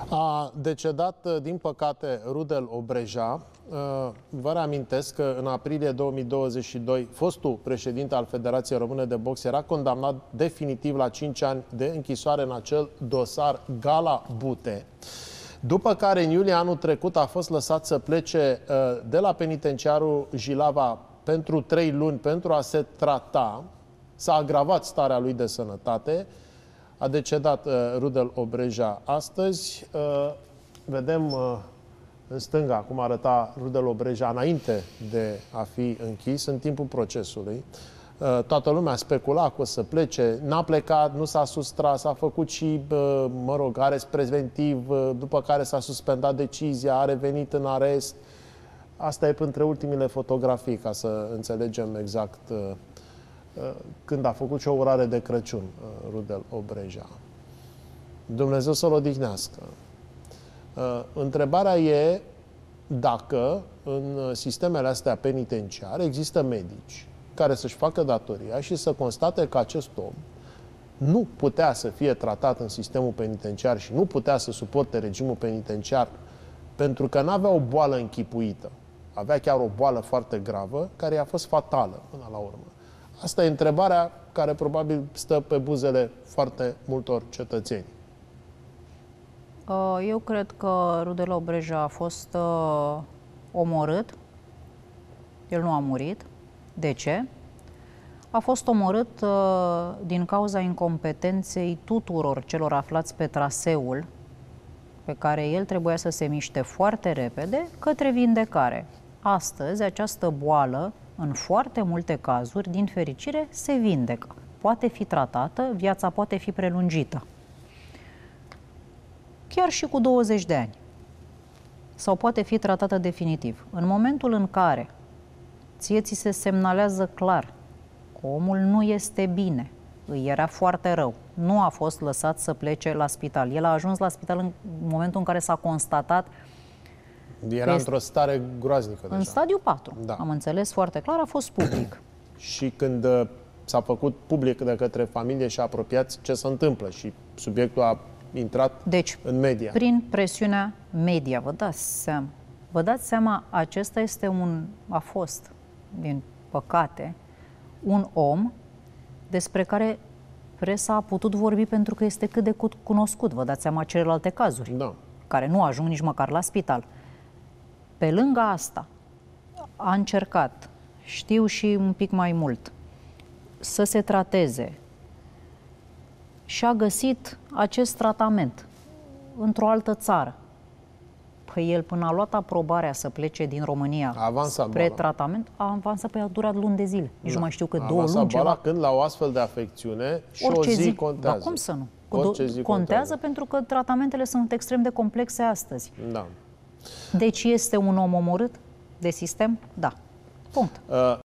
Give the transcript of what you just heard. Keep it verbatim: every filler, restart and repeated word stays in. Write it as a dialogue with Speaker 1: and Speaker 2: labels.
Speaker 1: A decedat, din păcate, Rudel Obreja. Vă reamintesc că în aprilie două mii douăzeci și doi, fostul președinte al Federației Române de Box era condamnat definitiv la cinci ani de închisoare în acel dosar Gala Bute. După care, în iulie anul trecut, a fost lăsat să plece de la penitenciarul Jilava pentru trei luni pentru a se trata. S-a agravat starea lui de sănătate. A decedat uh, Rudel Obreja astăzi. Uh, vedem uh, în stânga cum arăta Rudel Obreja înainte de a fi închis, în timpul procesului. Uh, toată lumea specula că o să plece. N-a plecat, nu s-a sustras, a făcut și, uh, mă rog, arest preventiv, uh, după care s-a suspendat decizia, a revenit în arest. Asta e între ultimile fotografii, ca să înțelegem exact uh, când a făcut și o urare de Crăciun, Rudel Obreja. Dumnezeu să-l odihnească. Întrebarea e dacă în sistemele astea penitenciare există medici care să-și facă datoria și să constate că acest om nu putea să fie tratat în sistemul penitenciar și nu putea să suporte regimul penitenciar pentru că n-avea o boală închipuită. Avea chiar o boală foarte gravă care i-a fost fatală până la urmă. Asta e întrebarea care probabil stă pe buzele foarte multor cetățeni.
Speaker 2: Eu cred că Rudel Obreja a fost uh, omorât. El nu a murit. De ce? A fost omorât uh, din cauza incompetenței tuturor celor aflați pe traseul pe care el trebuia să se miște foarte repede către vindecare. Astăzi, această boală, în foarte multe cazuri, din fericire, se vindecă. Poate fi tratată, viața poate fi prelungită. Chiar și cu douăzeci de ani. Sau poate fi tratată definitiv. În momentul în care ție ți se semnalează clar că omul nu este bine, îi era foarte rău, nu a fost lăsat să plece la spital. El a ajuns la spital în momentul în care s-a constatat.
Speaker 1: Era într-o stare groaznică deja.
Speaker 2: În stadiu patru.
Speaker 1: Da.
Speaker 2: Am înțeles foarte clar, a fost public.
Speaker 1: Și când uh, s-a făcut public de către familie și apropiați, ce se întâmplă? Și subiectul a intrat
Speaker 2: deci,
Speaker 1: în media.
Speaker 2: Prin presiunea media, vă dați seama. Vă dați seama, acesta este un, a fost, din păcate, un om despre care presa a putut vorbi pentru că este cât de cât cunoscut. Vă dați seama celelalte cazuri,
Speaker 1: da,
Speaker 2: care nu ajung nici măcar la spital. Pe lângă asta, a încercat, știu și un pic mai mult, să se trateze și a găsit acest tratament într-o altă țară. Păi el, până a luat aprobarea să plece din România spre boala. tratament, a avansat, pe a durat luni de zile. Nici da. nu mai știu cât, două luni ceva.
Speaker 1: Când la o astfel de afecțiune și
Speaker 2: orice
Speaker 1: o zi,
Speaker 2: zi
Speaker 1: contează.
Speaker 2: Dar cum să nu?
Speaker 1: Orice zi
Speaker 2: contează,
Speaker 1: contează
Speaker 2: pentru că tratamentele sunt extrem de complexe astăzi.
Speaker 1: Da.
Speaker 2: Deci este un om omorât de sistem? Da. Punct.
Speaker 1: Uh,